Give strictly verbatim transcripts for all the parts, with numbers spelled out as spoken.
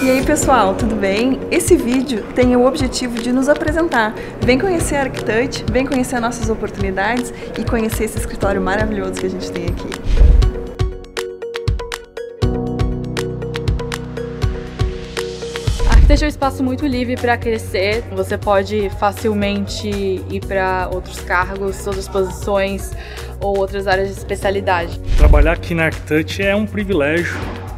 E aí pessoal, tudo bem? Esse vídeo tem o objetivo de nos apresentar. Vem conhecer a Arquitouch, vem conhecer nossas oportunidades e conhecer esse escritório maravilhoso que a gente tem aqui. A Arquitouch é um espaço muito livre para crescer. Você pode facilmente ir para outros cargos, outras posições ou outras áreas de especialidade. Trabalhar aqui na Arquitouch é um privilégio.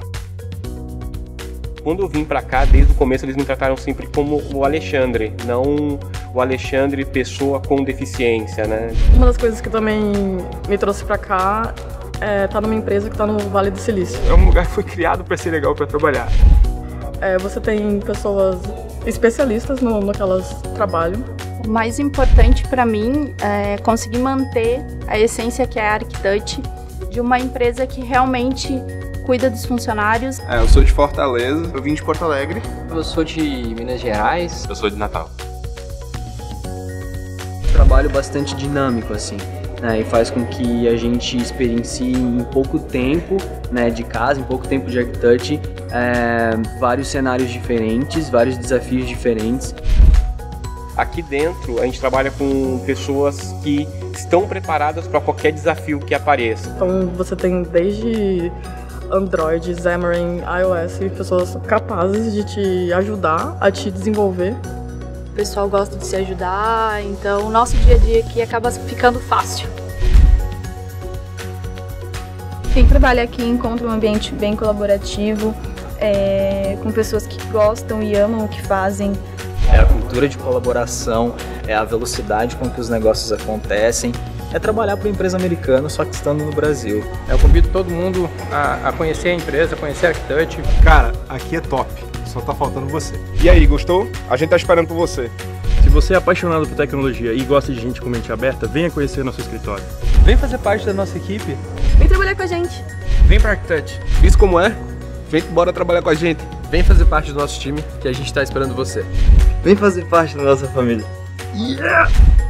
Quando eu vim para cá, desde o começo eles me trataram sempre como o Alexandre, não o Alexandre pessoa com deficiência, né? Uma das coisas que também me trouxe para cá é estar numa empresa que está no Vale do Silício. É um lugar que foi criado para ser legal para trabalhar. É, você tem pessoas especialistas no, no que elas trabalham. O mais importante para mim é conseguir manter a essência que é a Arquitouch, de uma empresa que realmente cuida dos funcionários. É, eu sou de Fortaleza. Eu vim de Porto Alegre. Eu sou de Minas Gerais. Eu sou de Natal. Trabalho bastante dinâmico, assim, né, e faz com que a gente experiencie em pouco tempo, né, de casa, em pouco tempo de Arquitouch, é, vários cenários diferentes, vários desafios diferentes. Aqui dentro a gente trabalha com pessoas que estão preparadas para qualquer desafio que apareça. Então você tem desde Android, Xamarin, iOS, pessoas capazes de te ajudar a te desenvolver. O pessoal gosta de se ajudar, então o nosso dia a dia aqui acaba ficando fácil. Quem trabalha aqui encontra um ambiente bem colaborativo, é, com pessoas que gostam e amam o que fazem. É a cultura de colaboração, é a velocidade com que os negócios acontecem. É trabalhar para uma empresa americana, só que estando no Brasil. Eu convido todo mundo a, a conhecer a empresa, conhecer a Arquitouch. Cara, aqui é top, só tá faltando você. E aí, gostou? A gente tá esperando por você. Se você é apaixonado por tecnologia e gosta de gente com mente aberta, venha conhecer nosso escritório. Vem fazer parte da nossa equipe. Vem trabalhar com a gente. Vem pra Arquitouch. Visto como é? Vem bora trabalhar com a gente. Vem fazer parte do nosso time, que a gente tá esperando você. Vem fazer parte da nossa família. Yeah!